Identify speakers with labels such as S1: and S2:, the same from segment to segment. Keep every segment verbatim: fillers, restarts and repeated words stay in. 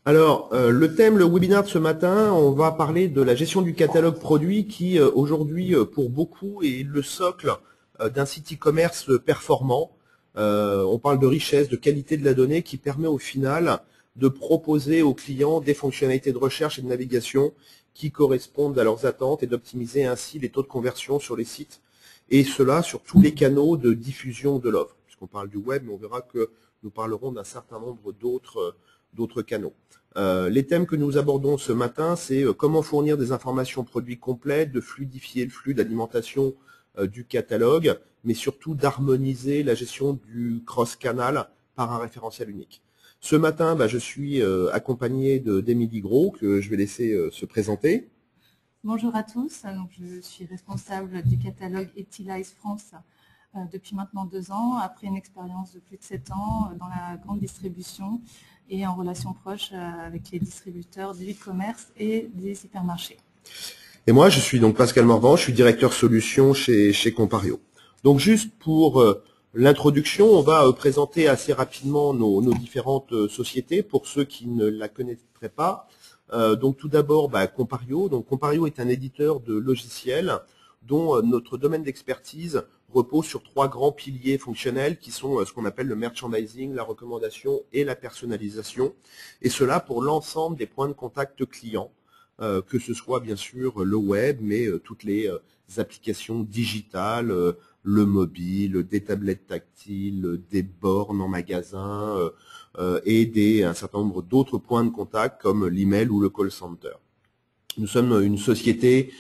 S1: Alors, euh, le thème, le webinaire de ce matin, on va parler de la gestion du catalogue produit qui, euh, aujourd'hui, euh, pour beaucoup, est le socle euh, d'un site e-commerce performant. Euh, on parle de richesse, de qualité de la donnée qui permet au final de proposer aux clients des fonctionnalités de recherche et de navigation qui correspondent à leurs attentes et d'optimiser ainsi les taux de conversion sur les sites. Et cela sur tous les canaux de diffusion de l'offre. Puisqu'on parle du web, mais on verra que nous parlerons d'un certain nombre d'autres d'autres canaux. Euh, les thèmes que nous abordons ce matin, c'est euh, comment fournir des informations produits complètes, de fluidifier le flux d'alimentation euh, du catalogue, mais surtout d'harmoniser la gestion du cross-canal par un référentiel unique. Ce matin, bah, je suis euh, accompagné d'Émilie Gros, que je vais laisser euh, se présenter.
S2: Bonjour à tous, donc, je suis responsable du catalogue Etilize France euh, depuis maintenant deux ans, après une expérience de plus de sept ans dans la grande distribution et en relation proche avec les distributeurs du e-commerce et des hypermarchés.
S1: Et moi, je suis donc Pascal Morvan, je suis directeur solution chez, chez Compario. Donc juste pour euh, l'introduction, on va euh, présenter assez rapidement nos, nos différentes euh, sociétés pour ceux qui ne la connaîtraient pas. Euh, donc tout d'abord, bah, Compario. Donc Compario est un éditeur de logiciels dont euh, notre domaine d'expertise repose sur trois grands piliers fonctionnels qui sont euh, ce qu'on appelle le merchandising, la recommandation et la personnalisation. Et cela pour l'ensemble des points de contact clients. Euh, que ce soit bien sûr le web, mais euh, toutes les euh, applications digitales, euh, le mobile, des tablettes tactiles, des bornes en magasin euh, euh, et des, un certain nombre d'autres points de contact comme l'email ou le call center. Nous sommes une société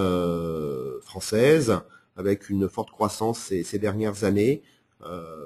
S1: euh, française avec une forte croissance ces, ces dernières années. Euh,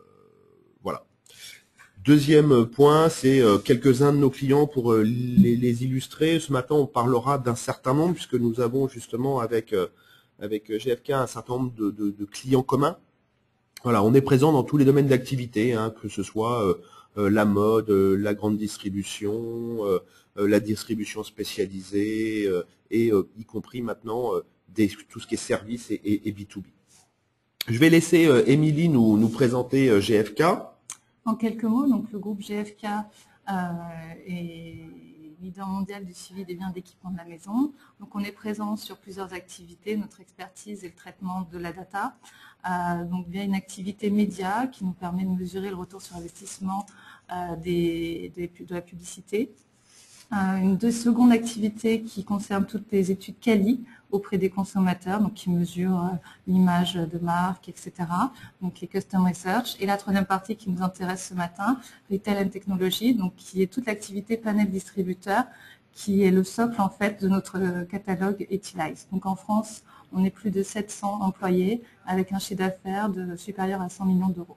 S1: voilà. Deuxième point, c'est quelques-uns de nos clients pour les, les illustrer. Ce matin, on parlera d'un certain nombre, puisque nous avons justement avec, avec G F K un certain nombre de, de, de clients communs. Voilà, on est présent dans tous les domaines d'activité, hein, que ce soit euh, la mode, euh, la grande distribution, euh, la distribution spécialisée, euh, et euh, y compris maintenant euh, des, tout ce qui est service et, et, et B deux B. Je vais laisser euh, Émilie nous, nous présenter euh, G F K.
S2: En quelques mots, donc le groupe G F K euh, est leader mondial du suivi des biens d'équipement de la maison. Donc on est présent sur plusieurs activités. Notre expertise est le traitement de la data, euh, donc via une activité média qui nous permet de mesurer le retour sur investissement euh, des, des, de la publicité. Euh, une deux, seconde activité qui concerne toutes les études quali auprès des consommateurs, donc qui mesurent euh, l'image de marque, et cetera. Donc les custom research. Et la troisième partie qui nous intéresse ce matin, retail and technology, donc qui est toute l'activité panel distributeur, qui est le socle en fait de notre catalogue Etilize. Donc en France, on est plus de sept cents employés avec un chiffre d'affaires de supérieur à cent millions d'euros.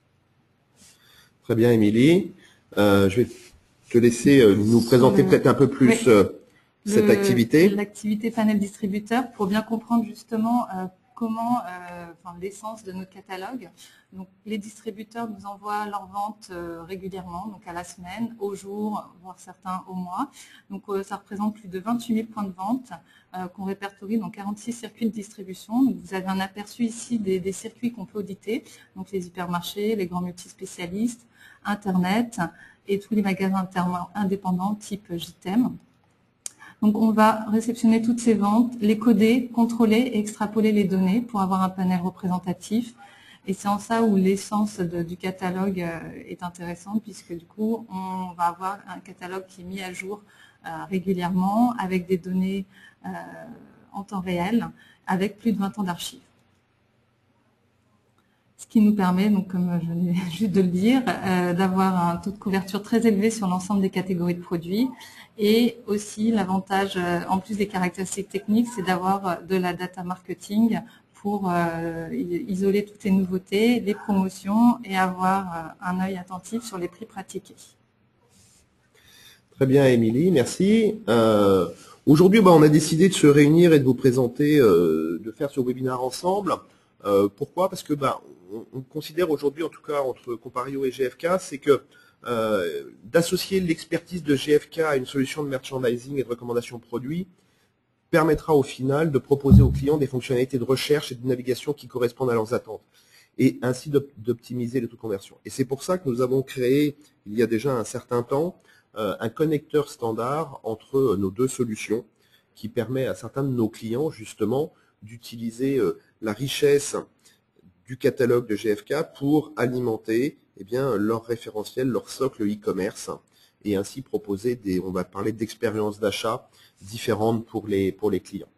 S1: Très bien, Émilie. Euh, je vais te laisser euh, nous présenter peut-être un peu plus oui. euh, cette
S2: le,
S1: activité.
S2: L'activité panel distributeur, pour bien comprendre justement euh, comment, euh, enfin, l'essence de notre catalogue. Donc, les distributeurs nous envoient leurs ventes euh, régulièrement, donc à la semaine, au jour, voire certains au mois. Donc, euh, ça représente plus de vingt-huit mille points de vente euh, qu'on répertorie dans quarante-six circuits de distribution. Donc, vous avez un aperçu ici des, des circuits qu'on peut auditer, donc les hypermarchés, les grands multispécialistes, Internet et tous les magasins indépendants type J T E M. Donc, on va réceptionner toutes ces ventes, les coder, contrôler et extrapoler les données pour avoir un panel représentatif. Et c'est en ça où l'essence du catalogue est intéressante, puisque du coup, on va avoir un catalogue qui est mis à jour euh, régulièrement avec des données euh, en temps réel, avec plus de vingt ans d'archives. Ce qui nous permet, donc, comme je venais juste de le dire, euh, d'avoir un taux de couverture très élevé sur l'ensemble des catégories de produits. Et aussi, l'avantage, euh, en plus des caractéristiques techniques, c'est d'avoir de la data marketing pour euh, isoler toutes les nouveautés, les promotions et avoir euh, un œil attentif sur les prix pratiqués.
S1: Très bien, Émilie, merci. Euh, Aujourd'hui, bah, on a décidé de se réunir et de vous présenter, euh, de faire ce webinaire ensemble. Euh, pourquoi? Parce que bah, on, on considère aujourd'hui, en tout cas entre Compario et G F K, c'est que euh, d'associer l'expertise de G F K à une solution de merchandising et de recommandation produit permettra au final de proposer aux clients des fonctionnalités de recherche et de navigation qui correspondent à leurs attentes et ainsi d'optimiser le taux de conversion. Et c'est pour ça que nous avons créé, il y a déjà un certain temps, euh, un connecteur standard entre nos deux solutions qui permet à certains de nos clients justement d'utiliser euh, la richesse du catalogue de G F K pour alimenter eh bien, leur référentiel, leur socle e-commerce et ainsi proposer des, on va parler d'expériences d'achat différentes pour les, pour les clients.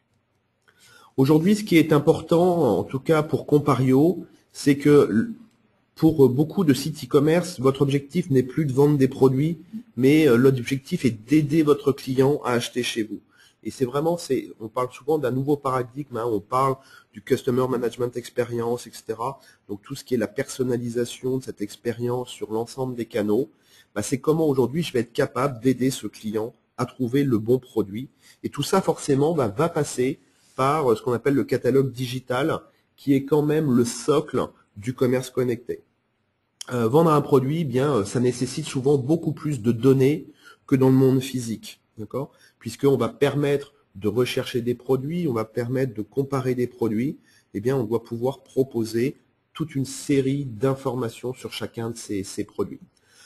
S1: Aujourd'hui, ce qui est important, en tout cas pour Compario, c'est que pour beaucoup de sites e-commerce, votre objectif n'est plus de vendre des produits, mais l'objectif est d'aider votre client à acheter chez vous. Et c'est vraiment, c'est, on parle souvent d'un nouveau paradigme, hein, on parle du Customer Management Experience, et cetera. Donc tout ce qui est la personnalisation de cette expérience sur l'ensemble des canaux, bah, c'est comment aujourd'hui je vais être capable d'aider ce client à trouver le bon produit. Et tout ça forcément bah, va passer par ce qu'on appelle le catalogue digital, qui est quand même le socle du commerce connecté. Euh, vendre un produit, bien, ça nécessite souvent beaucoup plus de données que dans le monde physique, d'accord ? Puisqu'on va permettre de rechercher des produits, on va permettre de comparer des produits, eh bien, on doit pouvoir proposer toute une série d'informations sur chacun de ces, ces produits.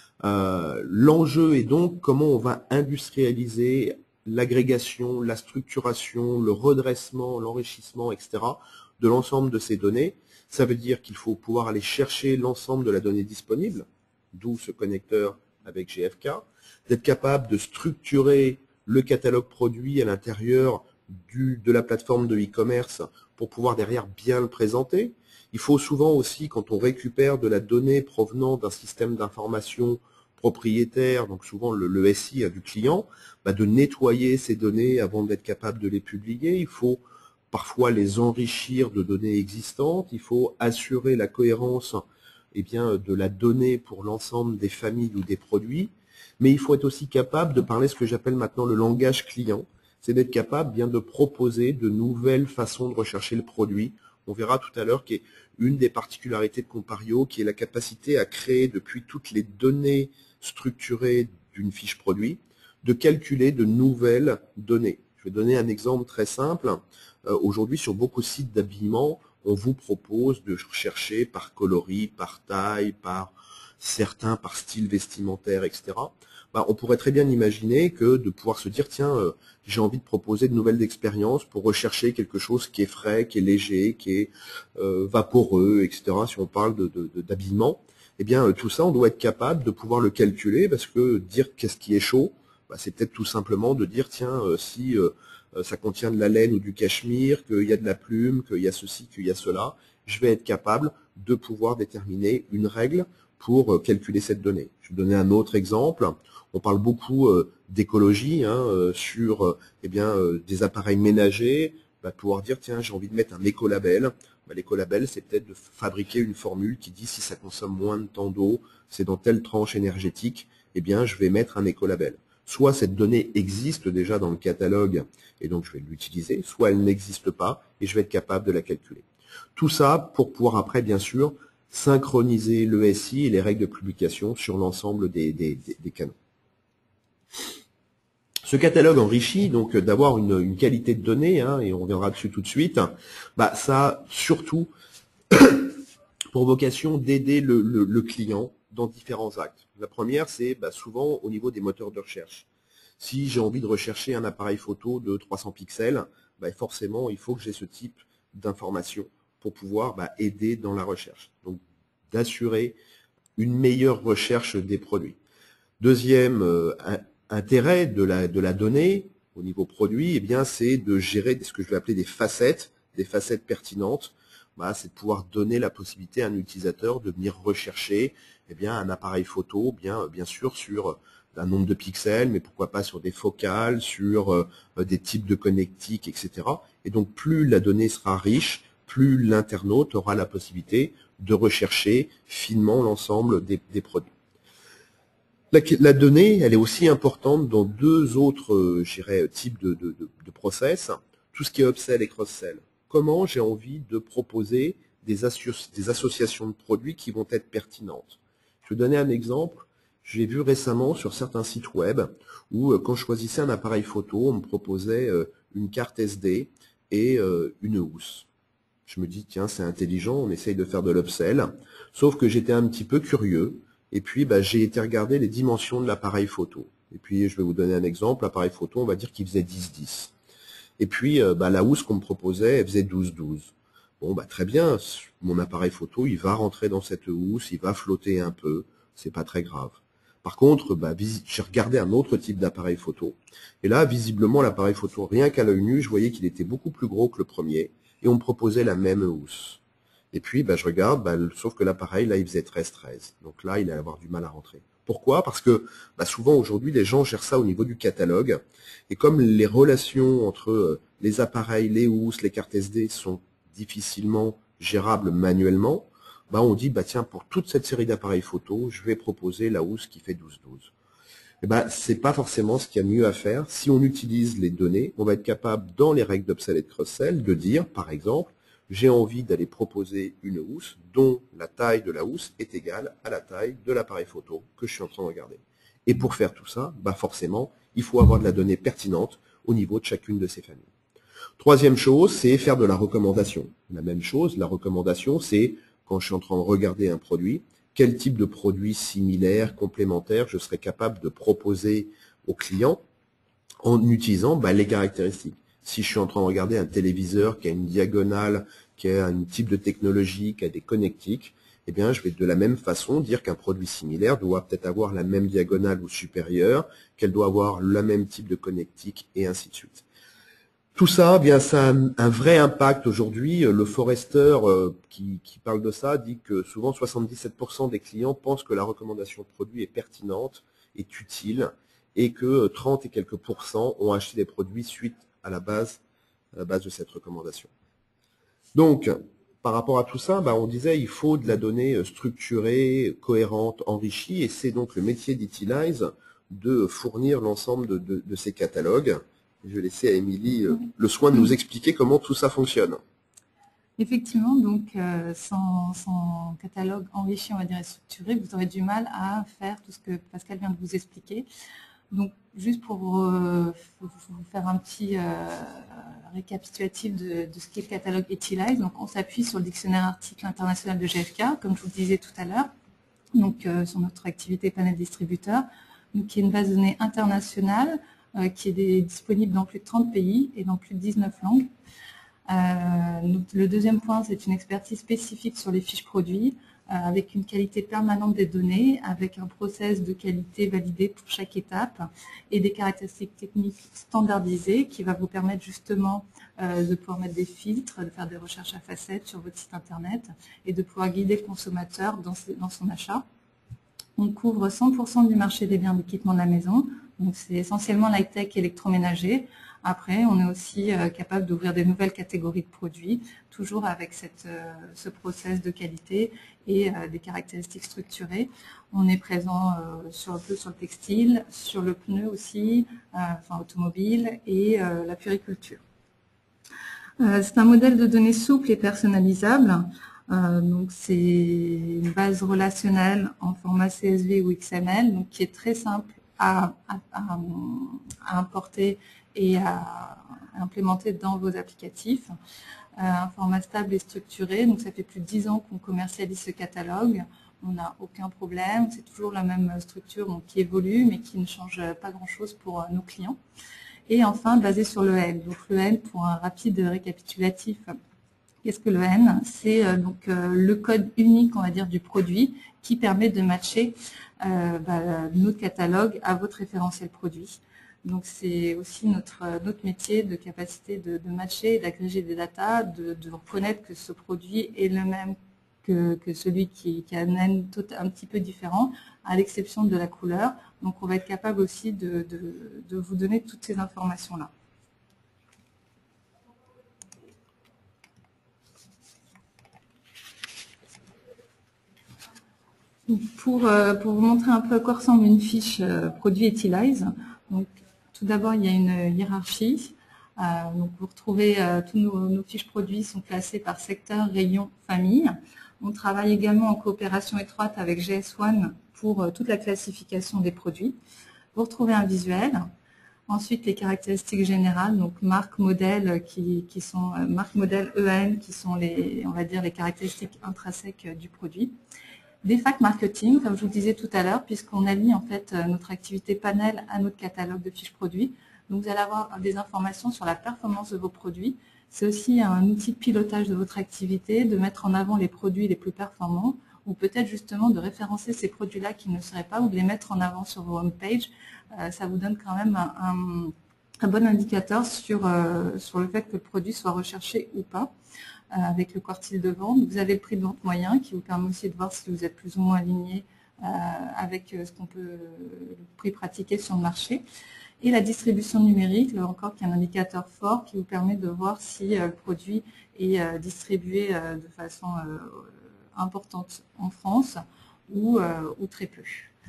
S1: Euh, l'enjeu est donc comment on va industrialiser l'agrégation, la structuration, le redressement, l'enrichissement, et cetera de l'ensemble de ces données. Ça veut dire qu'il faut pouvoir aller chercher l'ensemble de la donnée disponible, d'où ce connecteur avec G F K, d'être capable de structurer le catalogue produit à l'intérieur du de la plateforme de e-commerce pour pouvoir derrière bien le présenter. Il faut souvent aussi, quand on récupère de la donnée provenant d'un système d'information propriétaire, donc souvent le, le S I du client, bah de nettoyer ces données avant d'être capable de les publier. Il faut parfois les enrichir de données existantes. Il faut assurer la cohérence eh bien, de la donnée pour l'ensemble des familles ou des produits. Mais il faut être aussi capable de parler ce que j'appelle maintenant le langage client. C'est d'être capable bien de proposer de nouvelles façons de rechercher le produit. On verra tout à l'heure qu'il y a une des particularités de Compario, qui est la capacité à créer depuis toutes les données structurées d'une fiche produit, de calculer de nouvelles données. Je vais donner un exemple très simple. Euh, Aujourd'hui, sur beaucoup de sites d'habillement, on vous propose de rechercher par coloris, par taille, par certains, par style vestimentaire, et cetera. Bah, on pourrait très bien imaginer que de pouvoir se dire, tiens, euh, j'ai envie de proposer de nouvelles expériences pour rechercher quelque chose qui est frais, qui est léger, qui est euh, vaporeux, et cetera. Si on parle de, de, de, d'habillement, eh bien, euh, tout ça, on doit être capable de pouvoir le calculer, parce que dire qu'est-ce qui est chaud, bah, c'est peut-être tout simplement de dire, tiens, euh, si euh, ça contient de la laine ou du cachemire, qu'il y a de la plume, qu'il y a ceci, qu'il y a cela, je vais être capable de pouvoir déterminer une règle pour calculer cette donnée. Je vais donner un autre exemple. On parle beaucoup euh, d'écologie hein, euh, sur euh, eh bien, euh, des appareils ménagers. Bah, pouvoir dire, tiens, j'ai envie de mettre un écolabel. Bah, l'écolabel, c'est peut-être de fabriquer une formule qui dit si ça consomme moins de temps d'eau, c'est dans telle tranche énergétique, eh bien, je vais mettre un écolabel. Soit cette donnée existe déjà dans le catalogue et donc je vais l'utiliser, soit elle n'existe pas et je vais être capable de la calculer. Tout ça pour pouvoir après, bien sûr, synchroniser le S I et les règles de publication sur l'ensemble des, des, des, des canaux. Ce catalogue enrichi, donc d'avoir une, une qualité de données, hein, et on reviendra dessus tout de suite, bah, ça a surtout pour vocation d'aider le, le, le client dans différents actes. La première, c'est bah, souvent au niveau des moteurs de recherche. Si j'ai envie de rechercher un appareil photo de trois cents pixels, bah, forcément, il faut que j'ai ce type d'information pour pouvoir bah, aider dans la recherche. Donc, d'assurer une meilleure recherche des produits. Deuxième euh, intérêt de la, de la donnée au niveau produit, eh bien, c'est de gérer ce que je vais appeler des facettes, des facettes pertinentes. Bah, c'est de pouvoir donner la possibilité à un utilisateur de venir rechercher eh bien, un appareil photo, bien, bien sûr sur un nombre de pixels, mais pourquoi pas sur des focales, sur euh, des types de connectiques, et cetera. Et donc, plus la donnée sera riche, plus l'internaute aura la possibilité de rechercher finement l'ensemble des, des produits. La, la donnée, elle est aussi importante dans deux autres, euh, je dirais, types de, de, de, de process, tout ce qui est upsell et cross-sell. Comment j'ai envie de proposer des, asso des associations de produits qui vont être pertinentes. Je vais donner un exemple. J'ai vu récemment sur certains sites web où euh, quand je choisissais un appareil photo, on me proposait euh, une carte S D et euh, une housse. Je me dis, tiens, c'est intelligent, on essaye de faire de l'upsell. Sauf que j'étais un petit peu curieux Et puis, bah, j'ai été regarder les dimensions de l'appareil photo. Et puis, je vais vous donner un exemple. L'appareil photo, on va dire qu'il faisait dix dix. Et puis, euh, bah, la housse qu'on me proposait, elle faisait douze douze. Bon, bah, très bien. Mon appareil photo, il va rentrer dans cette housse, il va flotter un peu. C'est pas très grave. Par contre, bah, j'ai regardé un autre type d'appareil photo. Et là, visiblement, l'appareil photo, rien qu'à l'œil nu, je voyais qu'il était beaucoup plus gros que le premier. Et on me proposait la même housse. Et puis, bah, je regarde, bah, sauf que l'appareil, là, il faisait treize treize. Donc là, il allait avoir du mal à rentrer. Pourquoi? Parce que bah, souvent, aujourd'hui, les gens gèrent ça au niveau du catalogue. Et comme les relations entre les appareils, les housses, les cartes S D sont difficilement gérables manuellement, bah, on dit, bah, tiens, pour toute cette série d'appareils photo, je vais proposer la housse qui fait douze douze. Et ben, c'est pas forcément ce qu'il y a de mieux à faire. Si on utilise les données, on va être capable, dans les règles d'upsell et de cross-sell, de dire, par exemple, j'ai envie d'aller proposer une housse dont la taille de la housse est égale à la taille de l'appareil photo que je suis en train de regarder. Et pour faire tout ça, bah forcément, il faut avoir de la donnée pertinente au niveau de chacune de ces familles. Troisième chose, c'est faire de la recommandation. La même chose, la recommandation, c'est quand je suis en train de regarder un produit, quel type de produit similaire, complémentaire, je serais capable de proposer au client en utilisant bah, les caractéristiques. Si je suis en train de regarder un téléviseur qui a une diagonale, qui a un type de technologie, qui a des connectiques, eh bien, je vais de la même façon dire qu'un produit similaire doit peut-être avoir la même diagonale ou supérieure, qu'elle doit avoir le même type de connectique, et ainsi de suite. Tout ça, eh bien, ça a un vrai impact aujourd'hui. Le Forrester euh, qui, qui parle de ça dit que souvent soixante-dix-sept pour cent des clients pensent que la recommandation de produit est pertinente, est utile, et que trente et quelques pourcents ont acheté des produits suite à la base, à la base de cette recommandation. Donc, par rapport à tout ça, bah, on disait il faut de la donnée structurée, cohérente, enrichie, et c'est donc le métier d'Itilize de fournir l'ensemble de, de, de ces catalogues. Je vais laisser à Émilie euh, le soin de nous expliquer comment tout ça fonctionne.
S2: Effectivement, donc euh, sans, sans catalogue enrichi, on va dire, et structuré, vous aurez du mal à faire tout ce que Pascal vient de vous expliquer. Donc, juste pour euh, vous faire un petit euh, récapitulatif de, de ce qu'est le catalogue Itilize, donc on s'appuie sur le dictionnaire article international de G F K, comme je vous le disais tout à l'heure, donc euh, sur notre activité panel distributeur, donc qui est une base de données internationale euh, qui est des, disponible dans plus de trente pays et dans plus de dix-neuf langues. Euh, donc, le deuxième point, c'est une expertise spécifique sur les fiches produits, euh, avec une qualité permanente des données, avec un process de qualité validé pour chaque étape et des caractéristiques techniques standardisées qui va vous permettre justement euh, de pouvoir mettre des filtres, de faire des recherches à facettes sur votre site internet et de pouvoir guider le consommateur dans, dans son achat. On couvre cent pour cent du marché des biens d'équipement de la maison, donc c'est essentiellement l'high-tech électroménager. Après, on est aussi euh, capable d'ouvrir des nouvelles catégories de produits, toujours avec cette, euh, ce process de qualité et euh, des caractéristiques structurées. On est présent euh, sur, un peu sur le textile, sur le pneu aussi, euh, enfin automobile et euh, la puriculture. Euh, c'est un modèle de données souple et personnalisable. Euh, donc c'est une base relationnelle en format C S V ou X M L, donc qui est très simple à, à, à, à importer et à implémenter dans vos applicatifs. Euh, un format stable et structuré, donc ça fait plus de dix ans qu'on commercialise ce catalogue. On n'a aucun problème, c'est toujours la même structure donc, qui évolue mais qui ne change pas grand-chose pour nos clients. Et enfin, basé sur l'E N. Donc l'E N, pour un rapide récapitulatif, qu'est-ce que l'E N? C'est euh, donc euh, le code unique, on va dire, du produit qui permet de matcher euh, bah, notre catalogue à votre référentiel produit. Donc c'est aussi notre, notre métier de capacité de, de matcher, d'agréger des datas, de, de reconnaître que ce produit est le même que, que celui qui, qui a un N un petit peu différent, à l'exception de la couleur. Donc on va être capable aussi de, de, de vous donner toutes ces informations-là. Pour, euh, pour vous montrer un peu à quoi ressemble une fiche euh, produit Itilize, donc tout d'abord il y a une hiérarchie. Euh, donc vous retrouvez euh, tous nos, nos fiches produits sont classées par secteur, rayon, famille. On travaille également en coopération étroite avec G S un pour euh, toute la classification des produits. Vous retrouvez un visuel. Ensuite les caractéristiques générales, donc marque, modèle, qui, qui sont euh, marque, modèle, E N, qui sont les, on va dire les caractéristiques intrinsèques du produit. Des facs marketing, comme je vous le disais tout à l'heure, puisqu'on allie en fait notre activité panel à notre catalogue de fiches produits. Donc vous allez avoir des informations sur la performance de vos produits. C'est aussi un outil de pilotage de votre activité, de mettre en avant les produits les plus performants, ou peut-être justement de référencer ces produits-là qui ne seraient pas, ou de les mettre en avant sur vos homepages. Euh, ça vous donne quand même un, un, un bon indicateur sur, euh, sur le fait que le produit soit recherché ou pas. Avec le quartile de vente. Vous avez le prix de vente moyen qui vous permet aussi de voir si vous êtes plus ou moins aligné euh, avec ce qu'on peut, le prix pratiqué sur le marché. Et la distribution numérique, là encore, qui est un indicateur fort qui vous permet de voir si euh, le produit est euh, distribué euh, de façon euh, importante en France ou, euh, ou très peu.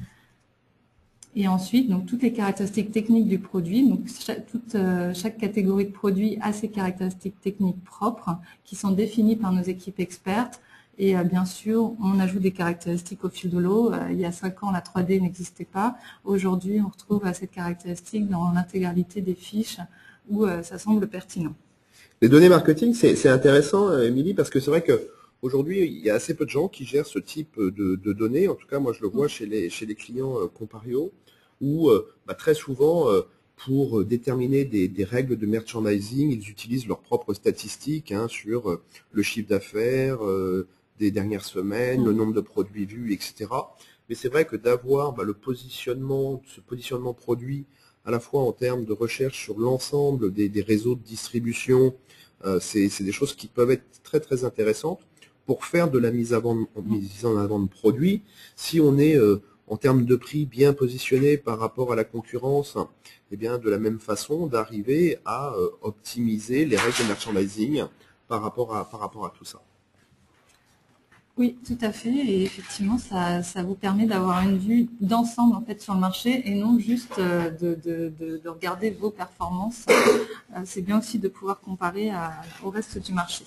S2: Et ensuite, donc, toutes les caractéristiques techniques du produit. Donc, chaque, toute, euh, chaque catégorie de produit a ses caractéristiques techniques propres qui sont définies par nos équipes expertes. Et euh, bien sûr, on ajoute des caractéristiques au fil de l'eau. Euh, il y a cinq ans, la trois D n'existait pas. Aujourd'hui, on retrouve euh, cette caractéristique dans l'intégralité des fiches où euh, ça semble pertinent.
S1: Les données marketing, c'est intéressant, Émilie, parce que c'est vrai que aujourd'hui, il y a assez peu de gens qui gèrent ce type de, de données. En tout cas, moi, je le vois chez les, chez les clients euh, Compario, où euh, bah, très souvent, euh, pour déterminer des, des règles de merchandising, ils utilisent leurs propres statistiques hein, sur euh, le chiffre d'affaires euh, des dernières semaines, mmh. le nombre de produits vus, et cetera. Mais c'est vrai que d'avoir bah, le positionnement, ce positionnement produit, à la fois en termes de recherche sur l'ensemble des, des réseaux de distribution, euh, c'est des choses qui peuvent être très très intéressantes pour faire de la mise, avant, mise en avant de produits. Si on est euh, en termes de prix bien positionné par rapport à la concurrence, eh bien de la même façon d'arriver à euh, optimiser les règles de merchandising par rapport à, par rapport à tout ça.
S2: Oui, tout à fait. Et effectivement, ça, ça vous permet d'avoir une vue d'ensemble en fait sur le marché et non juste de, de, de, de regarder vos performances. C'est bien aussi de pouvoir comparer à, au reste du marché.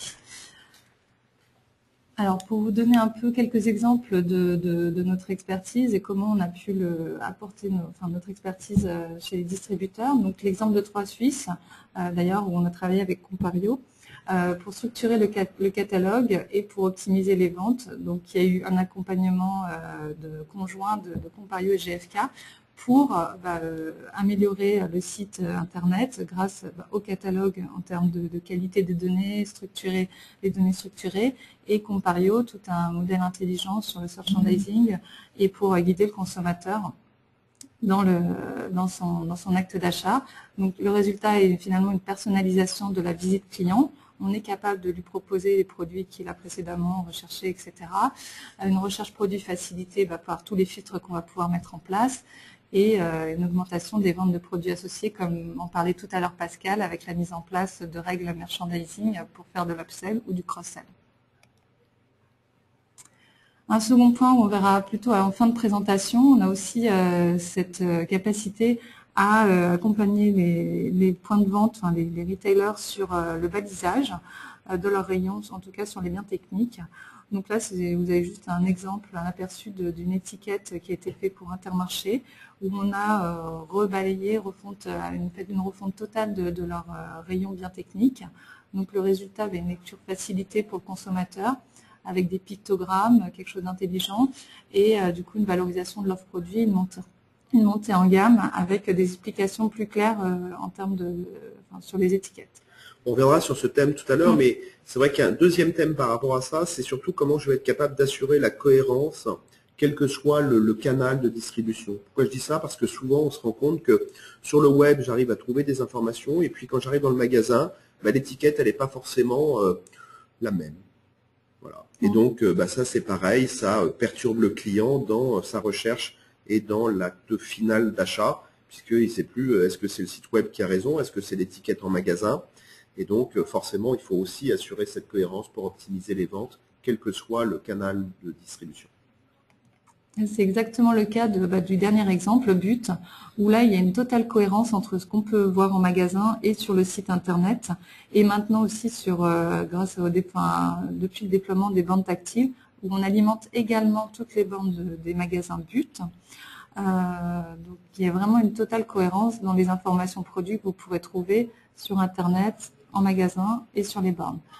S2: Alors, pour vous donner un peu quelques exemples de, de, de notre expertise et comment on a pu le, apporter nos, enfin, notre expertise chez les distributeurs. Donc, l'exemple de Trois Suisses, euh, d'ailleurs, où on a travaillé avec Compario, euh, pour structurer le, cat, le catalogue et pour optimiser les ventes. Donc, il y a eu un accompagnement euh, de conjoint de, de Compario et G F K pour bah, euh, améliorer le site Internet grâce bah, au catalogue en termes de, de qualité des données, structurer les données structurées, et Compario, tout un modèle intelligent sur le merchandising et pour guider le consommateur dans, le, dans, son, dans son acte d'achat. Donc le résultat est finalement une personnalisation de la visite client. On est capable de lui proposer les produits qu'il a précédemment recherchés, et cetera. Une recherche produit facilitée bah, par tous les filtres qu'on va pouvoir mettre en place, et euh, une augmentation des ventes de produits associés, comme en parlait tout à l'heure Pascal, avec la mise en place de règles merchandising pour faire de l'upsell ou du cross-sell. Un second point, on verra plutôt en fin de présentation, on a aussi euh, cette capacité à euh, accompagner les, les points de vente, enfin les, les retailers sur euh, le balisage euh, de leurs rayons, en tout cas sur les biens techniques. Donc là, vous avez juste un exemple, un aperçu d'une étiquette qui a été faite pour Intermarché, où on a euh, rebalayé, refonte, une, fait une refonte totale de, de leurs euh, rayons biens techniques. Donc le résultat avait une lecture facilitée pour le consommateur, avec des pictogrammes, quelque chose d'intelligent, et euh, du coup une valorisation de l'offre produit, une montée, une montée en gamme avec des explications plus claires euh, en termes de, euh, enfin, sur les étiquettes.
S1: On reviendra sur ce thème tout à l'heure, mmh. mais c'est vrai qu'il y a un deuxième thème par rapport à ça, c'est surtout comment je vais être capable d'assurer la cohérence, quel que soit le, le canal de distribution. Pourquoi je dis ça? Parce que souvent on se rend compte que sur le web, j'arrive à trouver des informations, et puis quand j'arrive dans le magasin, bah, l'étiquette, elle n'est pas forcément euh, la même. Voilà. Et donc, euh, bah, ça c'est pareil, ça euh, perturbe le client dans euh, sa recherche et dans l'acte final d'achat, puisqu'il ne sait plus euh, est-ce que c'est le site web qui a raison, est-ce que c'est l'étiquette en magasin. Et donc, euh, forcément, il faut aussi assurer cette cohérence pour optimiser les ventes, quel que soit le canal de distribution.
S2: C'est exactement le cas de, bah, du dernier exemple, But, où là, il y a une totale cohérence entre ce qu'on peut voir en magasin et sur le site Internet, et maintenant aussi sur, euh, grâce au enfin, depuis le déploiement des bandes tactiles, où on alimente également toutes les bandes de, des magasins But. Euh, donc, il y a vraiment une totale cohérence dans les informations produits que vous pourrez trouver sur Internet, en magasin et sur les bornes.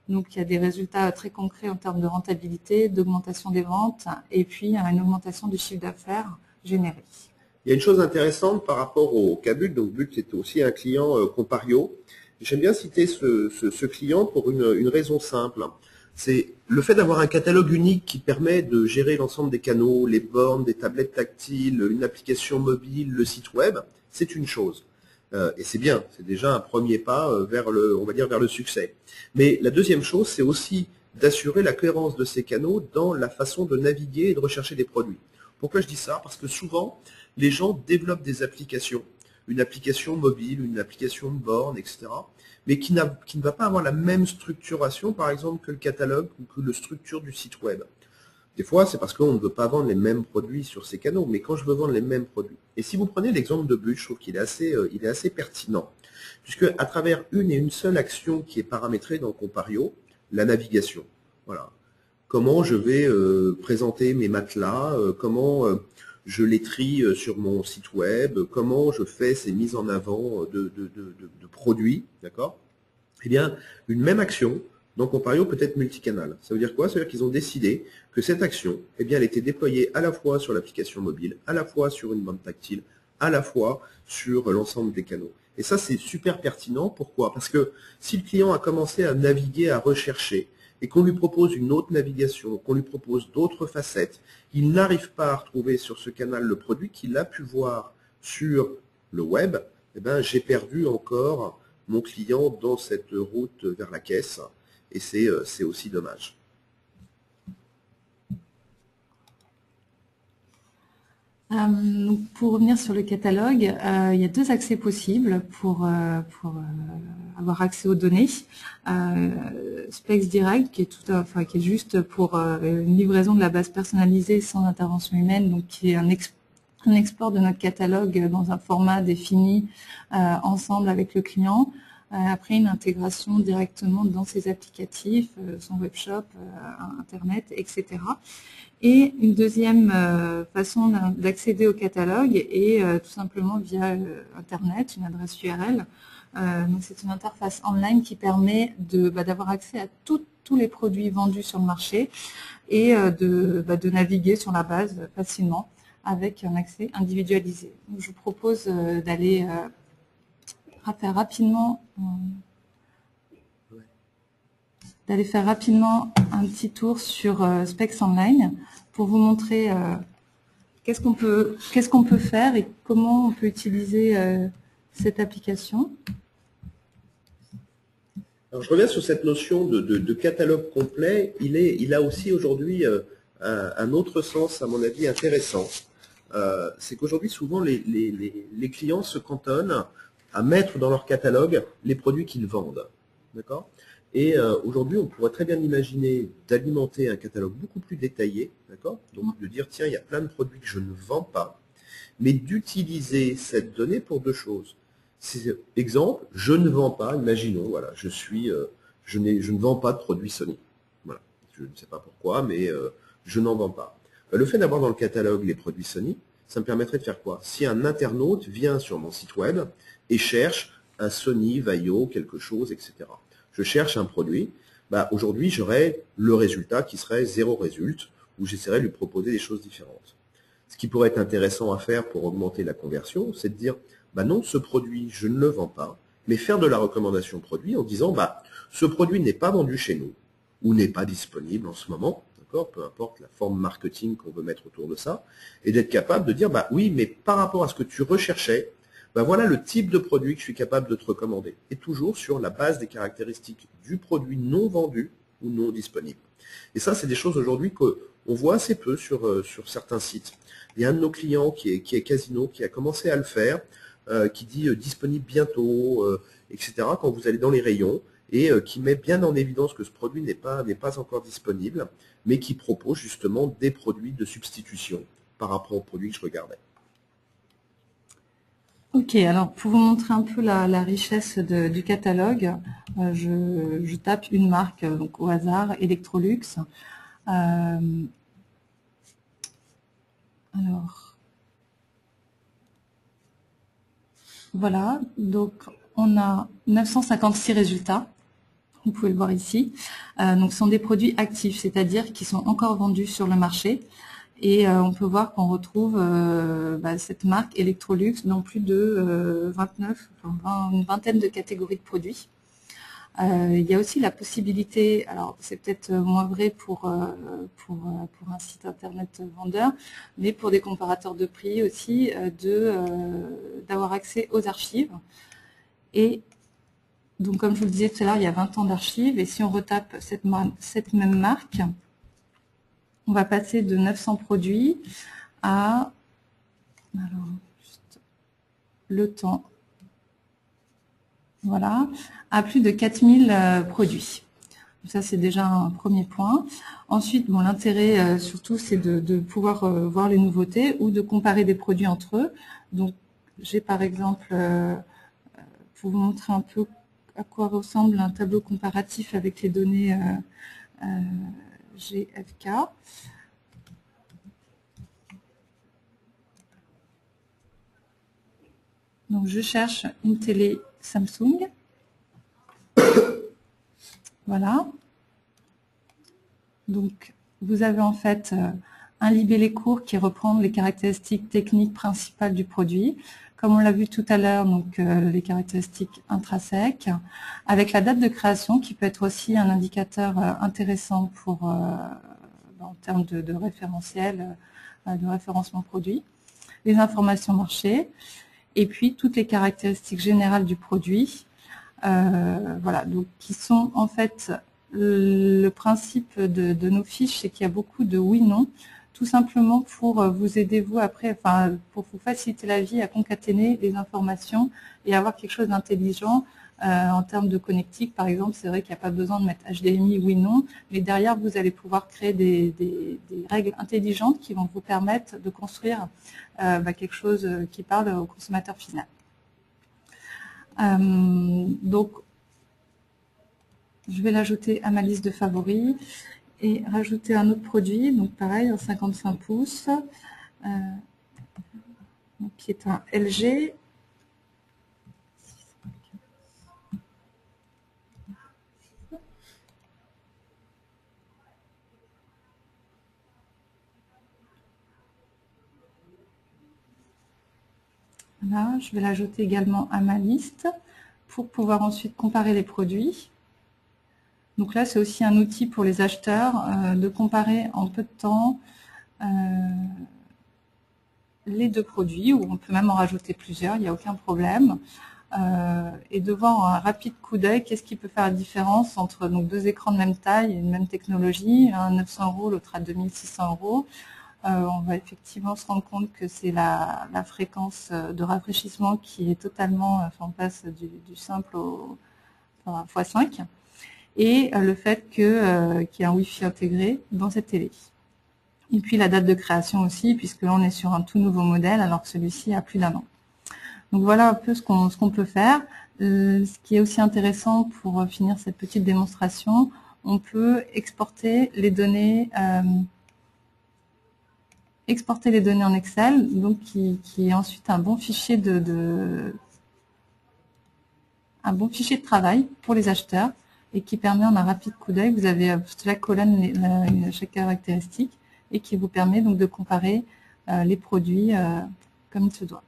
S2: Donc, il y a des résultats très concrets en termes de rentabilité, d'augmentation des ventes et puis une augmentation du chiffre d'affaires généré.
S1: Il y a une chose intéressante par rapport au cas Bull. Donc, Bull, c'était aussi un client euh, Compario. J'aime bien citer ce, ce, ce client pour une, une raison simple. C'est le fait d'avoir un catalogue unique qui permet de gérer l'ensemble des canaux, les bornes, des tablettes tactiles, une application mobile, le site web, c'est une chose. Euh, et c'est bien, c'est déjà un premier pas euh, vers le, on va dire, vers le succès. Mais la deuxième chose, c'est aussi d'assurer la cohérence de ces canaux dans la façon de naviguer et de rechercher des produits. Pourquoi je dis ça? Parce que souvent, les gens développent des applications, une application mobile, une application de borne, et cetera, mais qui, qui ne va pas avoir la même structuration, par exemple, que le catalogue ou que la structure du site web. Des fois, c'est parce qu'on ne veut pas vendre les mêmes produits sur ces canaux, mais quand je veux vendre les mêmes produits. Et si vous prenez l'exemple de Bull, je trouve qu'il est assez, euh, il est assez pertinent, puisque à travers une et une seule action qui est paramétrée dans Compario, la navigation. Voilà. Comment je vais euh, présenter mes matelas, euh, comment euh, je les trie euh, sur mon site web, comment je fais ces mises en avant de, de, de, de, de produits, d'accord? Eh bien, une même action, dans Compario peut être multicanal. Ça veut dire quoi? Ça veut dire qu'ils ont décidé que cette action, eh bien, elle était déployée à la fois sur l'application mobile, à la fois sur une bande tactile, à la fois sur l'ensemble des canaux. Et ça, c'est super pertinent. Pourquoi? Parce que si le client a commencé à naviguer, à rechercher, et qu'on lui propose une autre navigation, qu'on lui propose d'autres facettes, il n'arrive pas à retrouver sur ce canal le produit qu'il a pu voir sur le web, eh bien, j'ai perdu encore mon client dans cette route vers la caisse, et c'est c'est aussi dommage.
S2: Euh, pour revenir sur le catalogue, euh, il y a deux accès possibles pour, euh, pour euh, avoir accès aux données. Euh, Spex Direct, qui est, tout, enfin, qui est juste pour euh, une livraison de la base personnalisée sans intervention humaine, donc qui est un, ex, un export de notre catalogue dans un format défini euh, ensemble avec le client. Euh, après, une intégration directement dans ses applicatifs, euh, son webshop, euh, Internet, et cetera. Et une deuxième euh, façon d'accéder au catalogue est euh, tout simplement via euh, Internet, une adresse U R L. Euh, donc c'est une interface online qui permet de bah, d'avoir accès à tout, tous les produits vendus sur le marché et euh, de, bah, de naviguer sur la base facilement avec un accès individualisé. Donc, je vous propose euh, d'aller euh, faire rapidement euh, d'aller faire rapidement un petit tour sur euh, Spex Online pour vous montrer euh, qu'est-ce qu'on peut, qu'est-ce qu'on peut faire et comment on peut utiliser euh, cette application.
S1: Alors, je reviens sur cette notion de, de, de catalogue complet. Il, est, il a aussi aujourd'hui euh, un, un autre sens, à mon avis, intéressant. Euh, c'est qu'aujourd'hui, souvent, les, les, les, les clients se cantonnent à mettre dans leur catalogue les produits qu'ils vendent. D'accord ? Et euh, aujourd'hui, on pourrait très bien imaginer d'alimenter un catalogue beaucoup plus détaillé, d'accord? Donc de dire, tiens, il y a plein de produits que je ne vends pas, mais d'utiliser cette donnée pour deux choses. Exemple, je ne vends pas, imaginons, voilà, je suis, euh, je, je ne vends pas de produits Sony. Voilà, je ne sais pas pourquoi, mais euh, je n'en vends pas. Le fait d'avoir dans le catalogue les produits Sony, ça me permettrait de faire quoi? Si un internaute vient sur mon site web et cherche un Sony, Vaio, quelque chose, et cetera. Je cherche un produit, bah, aujourd'hui j'aurai le résultat qui serait zéro résulte, où j'essaierai de lui proposer des choses différentes. Ce qui pourrait être intéressant à faire pour augmenter la conversion, c'est de dire, bah non, ce produit, je ne le vends pas, mais faire de la recommandation produit en disant, bah, ce produit n'est pas vendu chez nous, ou n'est pas disponible en ce moment, d'accord, peu importe la forme marketing qu'on veut mettre autour de ça, et d'être capable de dire, bah oui, mais par rapport à ce que tu recherchais, ben voilà le type de produit que je suis capable de te recommander. Et toujours sur la base des caractéristiques du produit non vendu ou non disponible. Et ça, c'est des choses aujourd'hui qu'on voit assez peu sur, euh, sur certains sites. Il y a un de nos clients qui est, qui est Casino, qui a commencé à le faire, euh, qui dit euh, disponible bientôt, euh, et cetera, quand vous allez dans les rayons, et euh, qui met bien en évidence que ce produit n'est pas, n'est pas encore disponible, mais qui propose justement des produits de substitution par rapport aux produits que je regardais.
S2: Ok, alors pour vous montrer un peu la, la richesse de, du catalogue, euh, je, je tape une marque euh, donc au hasard, Electrolux. Euh, alors, voilà, donc on a neuf cent cinquante-six résultats Vous pouvez le voir ici. Euh, donc, ce sont des produits actifs, c'est-à-dire qui sont encore vendus sur le marché. Et euh, on peut voir qu'on retrouve euh, bah, cette marque Electrolux dans plus de euh, vingt-neuf, enfin vingt, une vingtaine de catégories de produits. Euh, il y a aussi la possibilité, alors c'est peut-être moins vrai pour, euh, pour, euh, pour un site internet vendeur, mais pour des comparateurs de prix aussi, euh, de, euh, d'avoir accès aux archives. Et donc comme je vous le disais tout à l'heure, il y a vingt ans d'archives, et si on retape cette, cette même marque, on va passer de neuf cents produits à, alors, juste le temps, voilà, à plus de quatre mille euh, produits. Ça, c'est déjà un premier point. Ensuite, bon, l'intérêt, euh, surtout, c'est de, de pouvoir euh, voir les nouveautés ou de comparer des produits entre eux. Donc, j'ai par exemple, euh, pour vous montrer un peu à quoi ressemble un tableau comparatif avec les données euh, euh, G F K. Donc, je cherche une télé Samsung. Voilà. Donc, vous avez en fait euh, un libellé court qui reprend les caractéristiques techniques principales du produit. Comme on l'a vu tout à l'heure, donc euh, les caractéristiques intrinsèques, avec la date de création qui peut être aussi un indicateur euh, intéressant pour, euh, en termes de, de référentiel, euh, de référencement produit, les informations marché, et puis toutes les caractéristiques générales du produit, euh, voilà, donc qui sont en fait le principe de, de nos fiches, c'est qu'il y a beaucoup de oui/non, tout simplement pour vous aider vous après, enfin pour vous faciliter la vie à concaténer les informations et avoir quelque chose d'intelligent euh, en termes de connectique. Par exemple, c'est vrai qu'il n'y a pas besoin de mettre H D M I oui/non, mais derrière vous allez pouvoir créer des, des, des règles intelligentes qui vont vous permettre de construire euh, bah, quelque chose qui parle au consommateur final. Euh, donc, je vais l'ajouter à ma liste de favoris et rajouter un autre produit, donc pareil, un cinquante-cinq pouces, euh, qui est un L G. Voilà, je vais l'ajouter également à ma liste pour pouvoir ensuite comparer les produits. Donc là, c'est aussi un outil pour les acheteurs euh, de comparer en peu de temps euh, les deux produits, ou on peut même en rajouter plusieurs, il n'y a aucun problème. Euh, et de voir un rapide coup d'œil qu'est-ce qui peut faire la différence entre donc, deux écrans de même taille et une même technologie, un à neuf cents euros, l'autre à deux mille six cents euros. Euh, on va effectivement se rendre compte que c'est la, la fréquence de rafraîchissement qui est totalement, enfin on passe du, du simple au enfin, fois cinq, et euh, le fait que, euh, qu'il y ait un Wi-Fi intégré dans cette télé. Et puis la date de création aussi, puisque là on est sur un tout nouveau modèle, alors que celui-ci a plus d'un an. Donc voilà un peu ce qu'on ce qu'on peut faire. Euh, ce qui est aussi intéressant pour finir cette petite démonstration, on peut exporter les données, euh, exporter les données en Excel, donc qui, qui est ensuite un bon fichier de, de un bon fichier de travail pour les acheteurs et qui permet en un rapide coup d'œil, vous avez chaque colonne, chaque caractéristique, et qui vous permet donc de comparer euh, les produits euh, comme il se doit.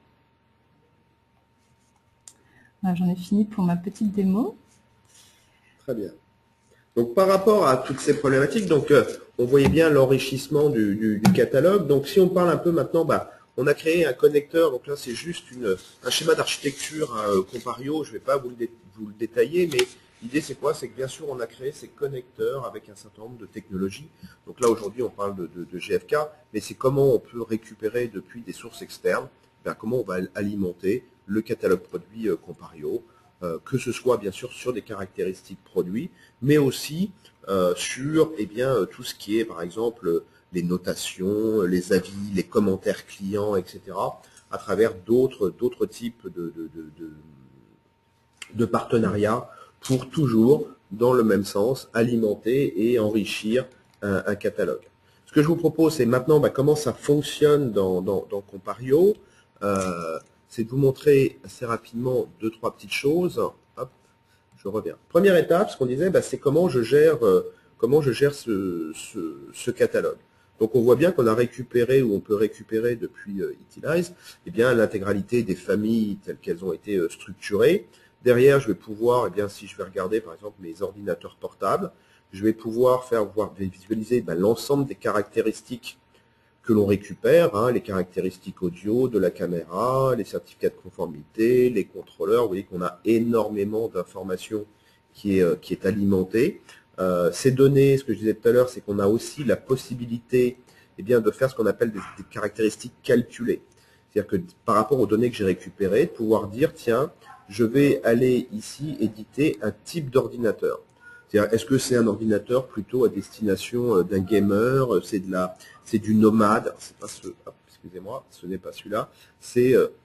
S2: J'en ai fini pour ma petite démo.
S1: Très bien. Donc par rapport à toutes ces problématiques, donc euh, on voyait bien l'enrichissement du, du, du catalogue. Donc si on parle un peu maintenant, bah, on a créé un connecteur. Donc là c'est juste une, un schéma d'architecture euh, Compario. Je ne vais pas vous le, dé, vous le détailler, mais l'idée c'est quoi? C'est que bien sûr on a créé ces connecteurs avec un certain nombre de technologies. Donc là aujourd'hui on parle de, de, de G F K, mais c'est comment on peut récupérer depuis des sources externes, ben, comment on va alimenter le catalogue produit euh, Compario, euh, que ce soit bien sûr sur des caractéristiques produits, mais aussi euh, sur eh bien, euh, tout ce qui est par exemple les notations, les avis, les commentaires clients, et cetera, à travers d'autres d'autres types de, de, de, de, de partenariats pour toujours, dans le même sens, alimenter et enrichir un, un catalogue. Ce que je vous propose, c'est maintenant bah, comment ça fonctionne dans, dans, dans Compario. Euh, c'est de vous montrer assez rapidement deux, trois petites choses. Hop, je reviens. Première étape, ce qu'on disait, bah, c'est comment je gère, euh, comment je gère ce, ce, ce catalogue. Donc on voit bien qu'on a récupéré, ou on peut récupérer depuis euh, Itilize, eh bien l'intégralité des familles telles qu'elles ont été euh, structurées. Derrière, je vais pouvoir, eh bien, si je vais regarder par exemple mes ordinateurs portables, je vais pouvoir faire voir visualiser ben, l'ensemble des caractéristiques que l'on récupère, hein, les caractéristiques audio de la caméra, les certificats de conformité, les contrôleurs. Vous voyez qu'on a énormément d'informations qui est, euh, qui est alimentée. Euh, ces données, ce que je disais tout à l'heure, c'est qu'on a aussi la possibilité eh bien, de faire ce qu'on appelle des, des caractéristiques calculées. C'est-à-dire que par rapport aux données que j'ai récupérées, de pouvoir dire, tiens, je vais aller ici éditer un type d'ordinateur. C'est-à-dire, est-ce que c'est un ordinateur plutôt à destination d'un gamer, c'est de la, c'est du nomade, c'est pas ce, ah, excusez-moi, ce n'est pas celui-là, c'est, euh,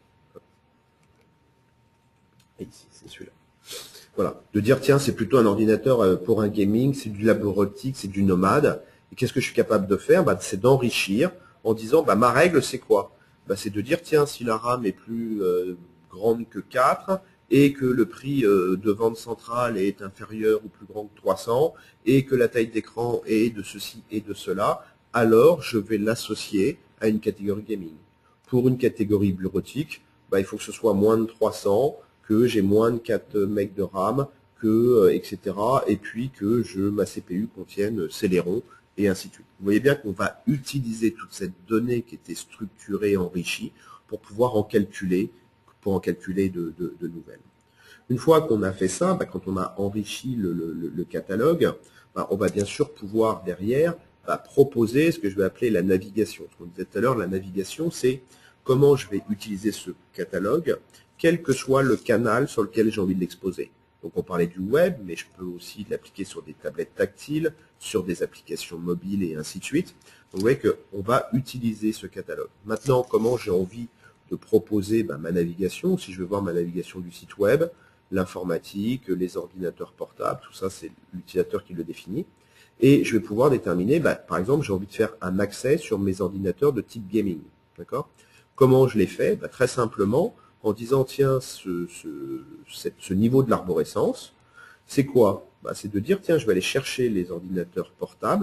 S1: ici, c'est celui-là. Voilà, de dire tiens, c'est plutôt un ordinateur pour un gaming, c'est du laboratique, c'est du nomade. Et qu'est-ce que je suis capable de faire? Bah, c'est d'enrichir en disant bah, ma règle c'est quoi? Bah, c'est de dire tiens, si la RAM est plus euh, grande que quatre et que le prix euh, de vente centrale est inférieur ou plus grand que trois cents et que la taille d'écran est de ceci et de cela, alors je vais l'associer à une catégorie gaming. Pour une catégorie bureautique, bah, il faut que ce soit moins de trois cents, que j'ai moins de quatre mégas de RAM, que, euh, et cetera. Et puis que je, ma C P U contienne Celeron, et ainsi de suite. Vous voyez bien qu'on va utiliser toute cette donnée qui était structurée, enrichie, pour pouvoir en calculer, pour en calculer de, de, de nouvelles. Une fois qu'on a fait ça, bah, quand on a enrichi le, le, le catalogue, bah, on va bien sûr pouvoir derrière bah, proposer ce que je vais appeler la navigation. Ce qu'on disait tout à l'heure, la navigation, c'est comment je vais utiliser ce catalogue, quel que soit le canal sur lequel j'ai envie de l'exposer. Donc on parlait du web, mais je peux aussi l'appliquer sur des tablettes tactiles, sur des applications mobiles et ainsi de suite. Donc vous voyez qu'on va utiliser ce catalogue. Maintenant, comment j'ai envie de proposer ben, ma navigation? Si je veux voir ma navigation du site web, l'informatique, les ordinateurs portables, tout ça c'est l'utilisateur qui le définit. Et je vais pouvoir déterminer, ben, par exemple, j'ai envie de faire un accès sur mes ordinateurs de type gaming. D'accord? Comment je l'ai fait? Ben, très simplement, en disant, tiens, ce, ce, cette, ce niveau de l'arborescence, c'est quoi? Bah, c'est de dire, tiens, je vais aller chercher les ordinateurs portables.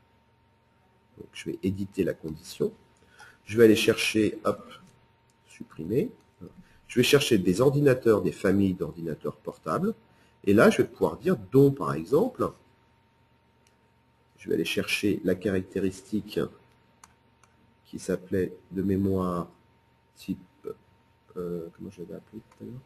S1: Donc, je vais éditer la condition. Je vais aller chercher, hop, supprimer. Je vais chercher des ordinateurs, des familles d'ordinateurs portables. Et là, je vais pouvoir dire, dont, par exemple, je vais aller chercher la caractéristique qui s'appelait de mémoire type Euh, comment je l'avais appelé tout à l'heure?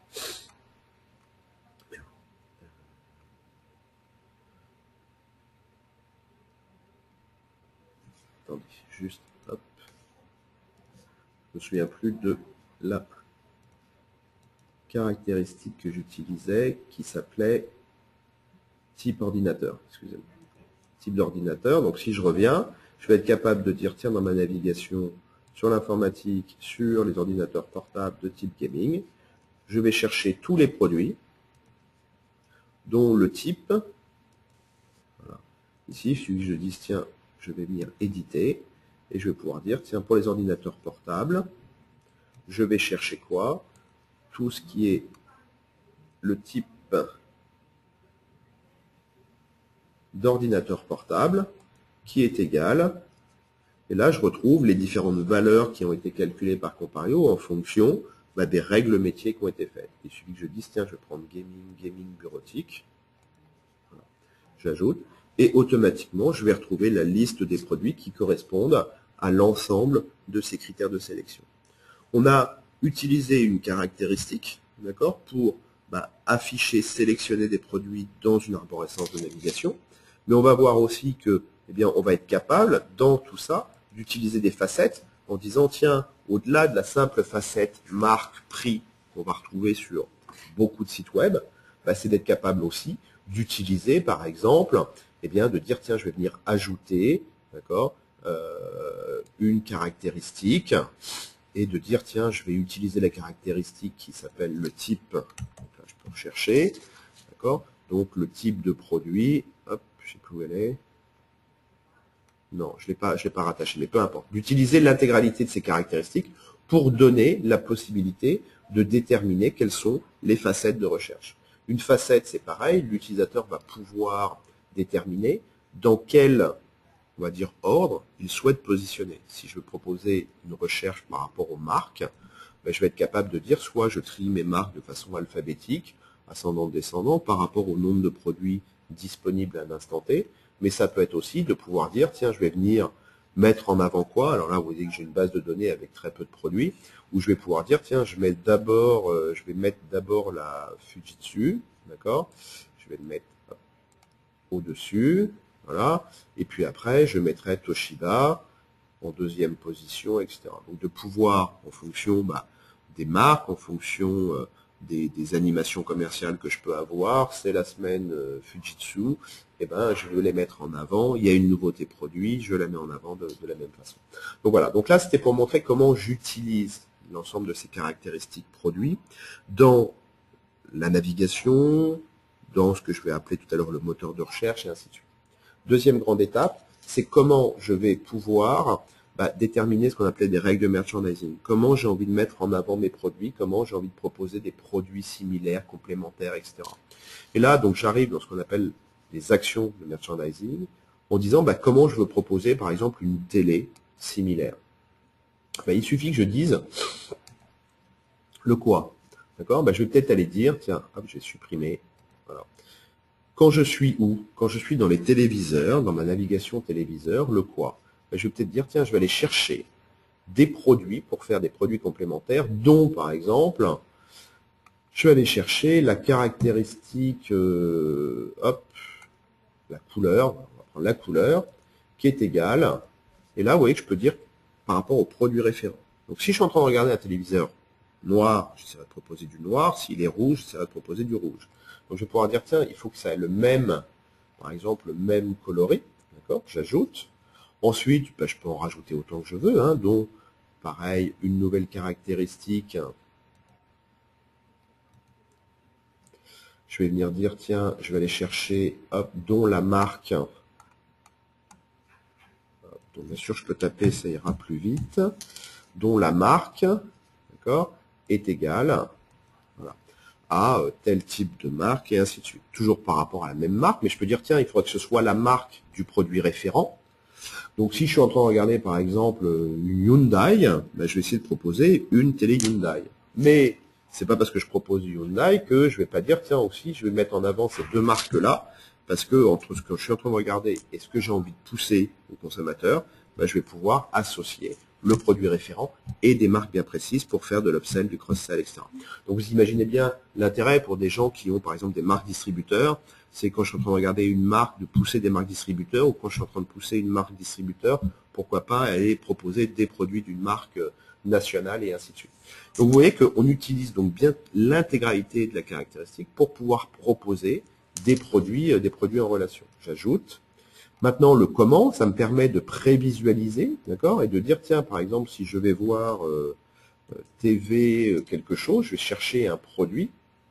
S1: Attendez, juste, hop. Je me souviens plus de la caractéristique que j'utilisais qui s'appelait type ordinateur. Excusez-moi. Type d'ordinateur. Donc si je reviens, je vais être capable de dire, tiens, dans ma navigation, sur l'informatique, sur les ordinateurs portables de type gaming, je vais chercher tous les produits dont le type, voilà. Ici, il suffit que je dise, tiens, je vais venir éditer, et je vais pouvoir dire, tiens, pour les ordinateurs portables, je vais chercher quoi? Tout ce qui est le type d'ordinateur portable, qui est égal. Et là, je retrouve les différentes valeurs qui ont été calculées par Compario en fonction bah, des règles métiers qui ont été faites. Il suffit que je dise, tiens, je vais prendre gaming, gaming bureautique. Voilà. J'ajoute. Et automatiquement, je vais retrouver la liste des produits qui correspondent à l'ensemble de ces critères de sélection. On a utilisé une caractéristique, d'accord, pour bah, afficher, sélectionner des produits dans une arborescence de navigation. Mais on va voir aussi que, eh bien, on va être capable, dans tout ça, d'utiliser des facettes en disant, tiens, au-delà de la simple facette marque, prix, qu'on va retrouver sur beaucoup de sites web, bah, c'est d'être capable aussi d'utiliser, par exemple, eh bien, de dire, tiens, je vais venir ajouter, d'accord, euh, une caractéristique, et de dire, tiens, je vais utiliser la caractéristique qui s'appelle le type, donc là, je peux rechercher, d'accord, donc le type de produit, hop, je ne sais plus où elle est. Non, je ne l'ai pas, je l'ai pas rattaché, mais peu importe. D'utiliser l'intégralité de ces caractéristiques pour donner la possibilité de déterminer quelles sont les facettes de recherche. Une facette, c'est pareil, l'utilisateur va pouvoir déterminer dans quel, on va dire, ordre il souhaite positionner. Si je veux proposer une recherche par rapport aux marques, ben, je vais être capable de dire soit je trie mes marques de façon alphabétique, ascendant-descendant, par rapport au nombre de produits disponibles à un instant T, mais ça peut être aussi de pouvoir dire, tiens, je vais venir mettre en avant quoi. Alors là, vous voyez que j'ai une base de données avec très peu de produits, où je vais pouvoir dire, tiens, je mets d'abord, euh, je vais mettre d'abord la Fujitsu, d'accord. Je vais le mettre au-dessus, voilà. Et puis après, je mettrai Toshiba en deuxième position, et cetera. Donc de pouvoir, en fonction bah, des marques, en fonction euh, des, des animations commerciales que je peux avoir, c'est la semaine euh, Fujitsu, et ben je veux les mettre en avant. Il y a une nouveauté produit, je la mets en avant de, de la même façon. Donc voilà. Donc là, c'était pour montrer comment j'utilise l'ensemble de ces caractéristiques produits dans la navigation, dans ce que je vais appeler tout à l'heure le moteur de recherche, et ainsi de suite. Deuxième grande étape, c'est comment je vais pouvoir bah, déterminer ce qu'on appelait des règles de merchandising. Comment j'ai envie de mettre en avant mes produits, comment j'ai envie de proposer des produits similaires, complémentaires, et cetera. Et là, donc, j'arrive dans ce qu'on appelle les actions de merchandising, en disant bah, comment je veux proposer, par exemple, une télé similaire. Bah, il suffit que je dise le quoi. D'accord bah, je vais peut-être aller dire, tiens, hop, je vais supprimer. Voilà. Quand je suis où? Quand je suis dans les téléviseurs, dans ma navigation téléviseur, le quoi? Ben, je vais peut-être dire, tiens, je vais aller chercher des produits pour faire des produits complémentaires, dont, par exemple, je vais aller chercher la caractéristique, euh, hop, la couleur, on va prendre la couleur, qui est égale, et là, vous voyez que je peux dire par rapport au produit référent. Donc, si je suis en train de regarder un téléviseur noir, j'essaierai de proposer du noir, s'il est rouge, j'essaierai de proposer du rouge. Donc, je vais pouvoir dire, tiens, il faut que ça ait le même, par exemple, le même coloris, d'accord, j'ajoute. Ensuite, ben, je peux en rajouter autant que je veux, hein, dont, pareil, une nouvelle caractéristique. Je vais venir dire, tiens, je vais aller chercher, hop, dont la marque, hop, donc bien sûr, je peux taper, ça ira plus vite, dont la marque, d'accord, est égale, voilà, à tel type de marque, et ainsi de suite. Toujours par rapport à la même marque, mais je peux dire, tiens, il faudrait que ce soit la marque du produit référent. Donc, si je suis en train de regarder, par exemple, une Hyundai, ben, je vais essayer de proposer une télé Hyundai. Mais c'est pas parce que je propose du Hyundai que je vais pas dire, tiens, aussi, je vais mettre en avant ces deux marques-là, parce que entre ce que je suis en train de regarder et ce que j'ai envie de pousser aux consommateurs, ben, je vais pouvoir associer le produit référent et des marques bien précises pour faire de l'upsell, du cross-sell, et cetera. Donc, vous imaginez bien l'intérêt pour des gens qui ont, par exemple, des marques distributeurs, c'est quand je suis en train de regarder une marque, de pousser des marques distributeurs, ou quand je suis en train de pousser une marque distributeur, pourquoi pas aller proposer des produits d'une marque nationale, et ainsi de suite. Donc, vous voyez qu'on utilise donc bien l'intégralité de la caractéristique pour pouvoir proposer des produits, des produits en relation. J'ajoute. Maintenant, le comment, ça me permet de prévisualiser, d'accord, et de dire, tiens, par exemple, si je vais voir euh, T V quelque chose, je vais chercher un produit,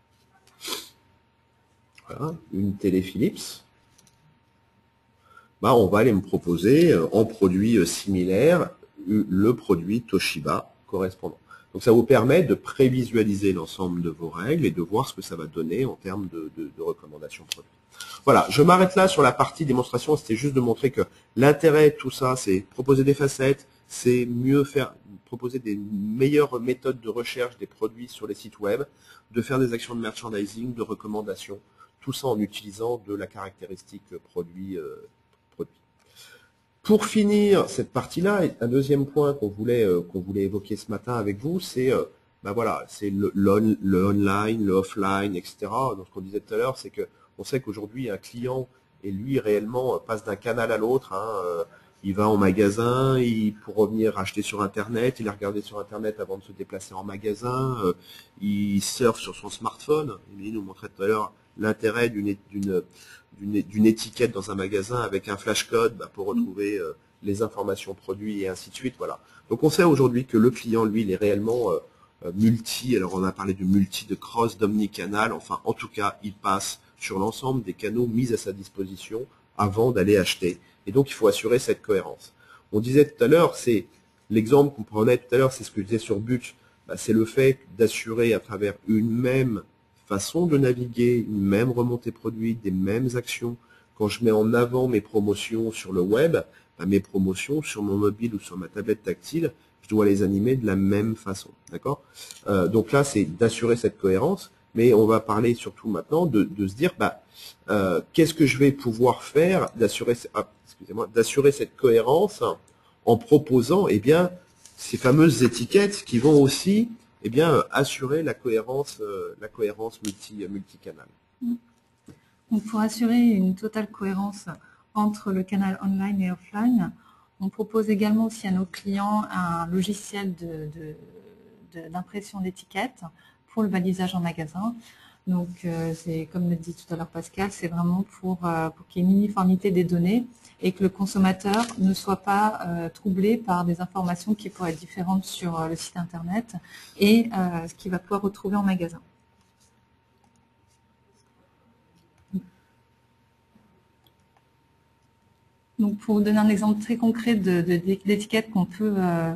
S1: voilà, une télé Philips, bah, on va aller me proposer euh, en produit euh, similaire le produit Toshiba correspondant. Donc, ça vous permet de prévisualiser l'ensemble de vos règles et de voir ce que ça va donner en termes de, de, de recommandations produits. Voilà, je m'arrête là sur la partie démonstration. C'était juste de montrer que l'intérêt de tout ça, c'est proposer des facettes, c'est mieux faire, proposer des meilleures méthodes de recherche des produits sur les sites web, de faire des actions de merchandising, de recommandations, tout ça en utilisant de la caractéristique produit. Euh, produit. Pour finir cette partie-là, un deuxième point qu'on voulait, euh, qu'on voulait évoquer ce matin avec vous, c'est euh, ben voilà, c'est le, le, le online, le offline, et cetera. Donc, ce qu'on disait tout à l'heure, c'est que on sait qu'aujourd'hui, un client, et lui, réellement, passe d'un canal à l'autre. Hein, euh, il va en magasin, il, pour revenir acheter sur Internet, il a regardé sur Internet avant de se déplacer en magasin, euh, il surfe sur son smartphone. Il nous montrait tout à l'heure l'intérêt d'une d'une étiquette dans un magasin avec un flashcode bah, pour retrouver euh, les informations produits et ainsi de suite. Voilà. Donc, on sait aujourd'hui que le client, lui, il est réellement euh, multi, alors on a parlé de multi, de cross, d'omnicanal, enfin, en tout cas, il passe sur l'ensemble des canaux mis à sa disposition avant d'aller acheter. Et donc, il faut assurer cette cohérence. On disait tout à l'heure, c'est l'exemple qu'on prenait tout à l'heure, c'est ce que je disais sur Butch, bah, c'est le fait d'assurer à travers une même façon de naviguer, une même remontée produit, des mêmes actions. Quand je mets en avant mes promotions sur le web, bah, mes promotions sur mon mobile ou sur ma tablette tactile, je dois les animer de la même façon. D'accord euh, Donc là, c'est d'assurer cette cohérence, mais on va parler surtout maintenant de, de se dire, bah, euh, qu'est-ce que je vais pouvoir faire d'assurer ah, excusez-moi, d'assurer cette cohérence en proposant eh bien, ces fameuses étiquettes qui vont aussi eh bien, assurer la cohérence, euh, la cohérence multi, multicanal.
S2: Donc, pour assurer une totale cohérence entre le canal online et offline, on propose également aussi à nos clients un logiciel d'impression de, de, d'étiquettes pour le balisage en magasin. Donc, euh, c'est comme le dit tout à l'heure Pascal, c'est vraiment pour, euh, pour qu'il y ait une uniformité des données et que le consommateur ne soit pas euh, troublé par des informations qui pourraient être différentes sur euh, le site internet et euh, ce qu'il va pouvoir retrouver en magasin. Donc, pour vous donner un exemple très concret de, de, d'étiquette qu'on peut, euh,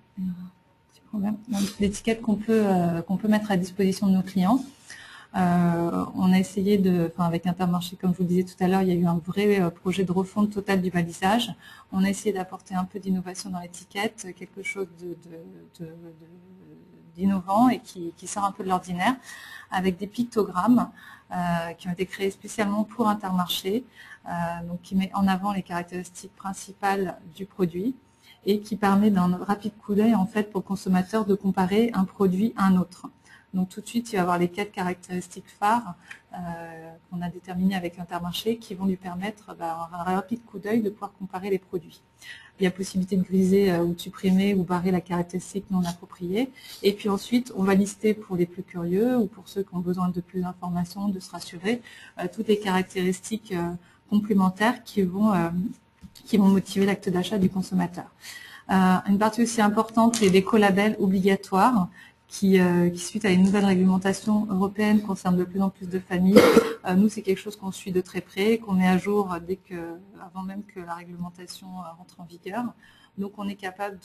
S2: d'étiquette qu'on peut, euh, qu'on peut mettre à disposition de nos clients, euh, on a essayé de, enfin avec Intermarché, comme je vous le disais tout à l'heure, il y a eu un vrai euh, projet de refonte totale du balisage. On a essayé d'apporter un peu d'innovation dans l'étiquette, quelque chose de, de, de, de, d'innovant et qui, qui sort un peu de l'ordinaire, avec des pictogrammes euh, qui ont été créés spécialement pour Intermarché, euh, donc qui met en avant les caractéristiques principales du produit et qui permet d'un rapide coup d'œil en fait pour le consommateur de comparer un produit à un autre. Donc tout de suite, il va avoir les quatre caractéristiques phares euh, qu'on a déterminées avec Intermarché qui vont lui permettre, bah, un rapide coup d'œil, de pouvoir comparer les produits. Il y a possibilité de griser euh, ou de supprimer ou barrer la caractéristique non appropriée. Et puis ensuite, on va lister pour les plus curieux ou pour ceux qui ont besoin de plus d'informations, de se rassurer, euh, toutes les caractéristiques euh, complémentaires qui vont, euh, qui vont motiver l'acte d'achat du consommateur. Euh, une partie aussi importante, c'est des colabels obligatoires. Qui, euh, qui, suite à une nouvelle réglementation européenne, concerne de plus en plus de familles. Euh, nous, c'est quelque chose qu'on suit de très près, qu'on met à jour dès que, avant même que la réglementation rentre en vigueur. Donc, on est capable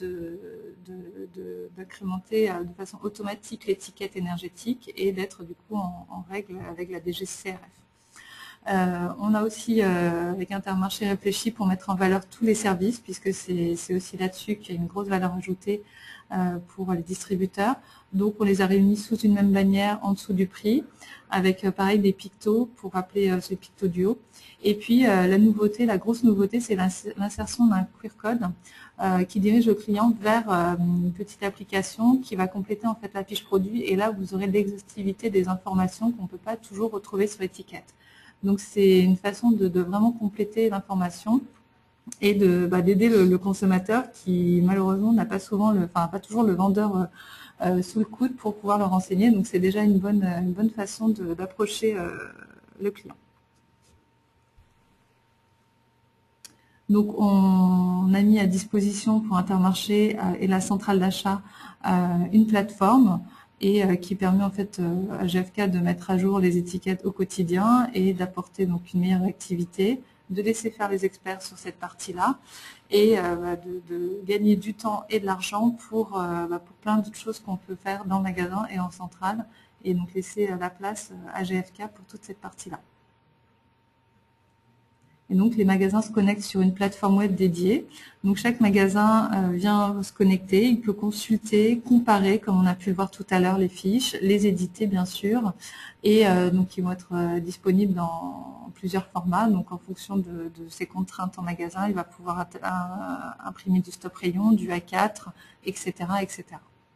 S2: d'incrémenter de, de, de, de façon automatique l'étiquette énergétique et d'être du coup en, en règle avec la D G C R F. Euh, on a aussi, euh, avec Intermarché, réfléchi pour mettre en valeur tous les services, puisque c'est aussi là-dessus qu'il y a une grosse valeur ajoutée euh, pour les distributeurs. Donc, on les a réunis sous une même bannière en dessous du prix, avec euh, pareil des pictos pour rappeler euh, ce picto duo. Et puis, euh, la nouveauté, la grosse nouveauté, c'est l'insertion d'un Q R code euh, qui dirige le client vers euh, une petite application qui va compléter en fait la fiche produit. Et là, vous aurez l'exhaustivité des informations qu'on ne peut pas toujours retrouver sur l'étiquette. Donc, c'est une façon de, de vraiment compléter l'information et de bah, d'aider le, le consommateur qui, malheureusement, n'a pas souvent, le, enfin, pas toujours le vendeur euh, sous le coude pour pouvoir le renseigner. Donc, c'est déjà une bonne, une bonne façon d'approcher euh, le client. Donc, on a mis à disposition pour Intermarché euh, et la centrale d'achat euh, une plateforme et euh, qui permet en fait euh, à G F K de mettre à jour les étiquettes au quotidien et d'apporter donc une meilleure activité, de laisser faire les experts sur cette partie-là et euh, de, de gagner du temps et de l'argent pour, euh, bah, pour plein d'autres choses qu'on peut faire dans le magasin et en centrale et donc laisser la place à G F K pour toute cette partie-là. Et donc, les magasins se connectent sur une plateforme web dédiée. Donc, chaque magasin euh, vient se connecter, il peut consulter, comparer, comme on a pu le voir tout à l'heure, les fiches, les éditer, bien sûr, et euh, donc ils vont être euh, disponibles dans plusieurs formats. Donc, en fonction de, de ses contraintes en magasin, il va pouvoir euh, imprimer du stop rayon, du A quatre, et cetera, et cetera.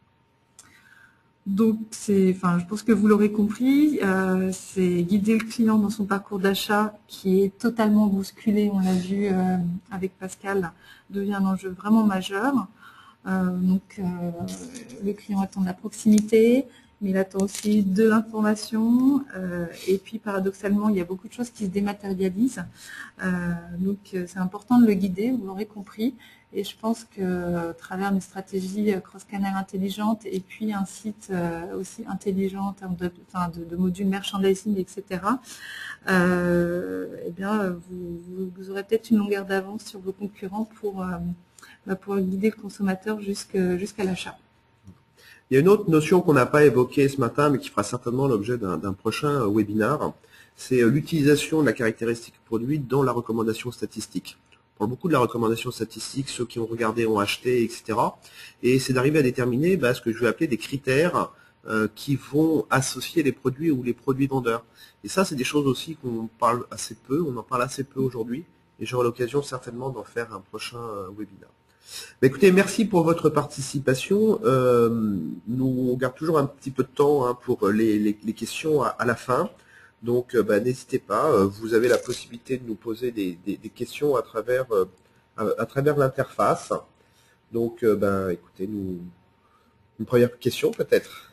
S2: Donc, enfin, je pense que vous l'aurez compris, euh, c'est guider le client dans son parcours d'achat qui est totalement bousculé, on l'a vu euh, avec Pascal, devient un enjeu vraiment majeur. Euh, donc, euh, le client attend de la proximité, mais il attend aussi de l'information. Euh, et puis, paradoxalement, il y a beaucoup de choses qui se dématérialisent. Euh, donc, c'est important de le guider, vous l'aurez compris. Et je pense qu'à travers une stratégie cross-canal intelligente et puis un site aussi intelligent en termes de, enfin de, de modules merchandising, et cetera, euh, eh bien, vous, vous aurez peut-être une longueur d'avance sur vos concurrents pour, euh, pour guider le consommateur jusqu'à jusqu'à l'achat.
S1: Il y a une autre notion qu'on n'a pas évoquée ce matin, mais qui fera certainement l'objet d'un prochain webinaire, c'est l'utilisation de la caractéristique produit dans la recommandation statistique. On parle beaucoup de la recommandation statistique, ceux qui ont regardé ont acheté, et cetera. Et c'est d'arriver à déterminer bah, ce que je vais appeler des critères euh, qui vont associer les produits ou les produits vendeurs. Et ça, c'est des choses aussi qu'on parle assez peu, on en parle assez peu aujourd'hui, et j'aurai l'occasion certainement d'en faire un prochain euh, webinaire. Bah, écoutez, merci pour votre participation. Euh, nous, on garde toujours un petit peu de temps hein, pour les, les, les questions à, à la fin. Donc, euh, bah, n'hésitez pas. Euh, vous avez la possibilité de nous poser des, des, des questions à travers, euh, à, à travers l'interface. Donc, euh, bah, écoutez, nous, une première question peut-être.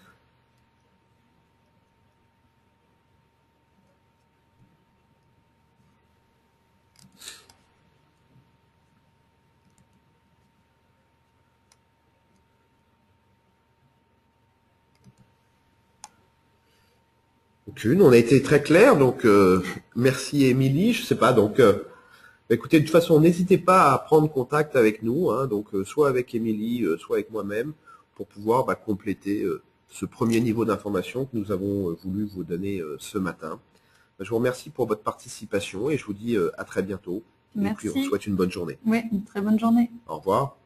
S1: Aucune, on a été très clair, donc euh, merci Émilie, je sais pas, donc euh, écoutez, de toute façon, n'hésitez pas à prendre contact avec nous, hein, donc euh, soit avec Émilie, euh, soit avec moi-même, pour pouvoir bah, compléter euh, ce premier niveau d'information que nous avons euh, voulu vous donner euh, ce matin. Je vous remercie pour votre participation et je vous dis euh, à très bientôt.
S2: Merci.
S1: Et puis on vous souhaite une bonne journée.
S2: Oui, une très bonne journée.
S1: Au revoir.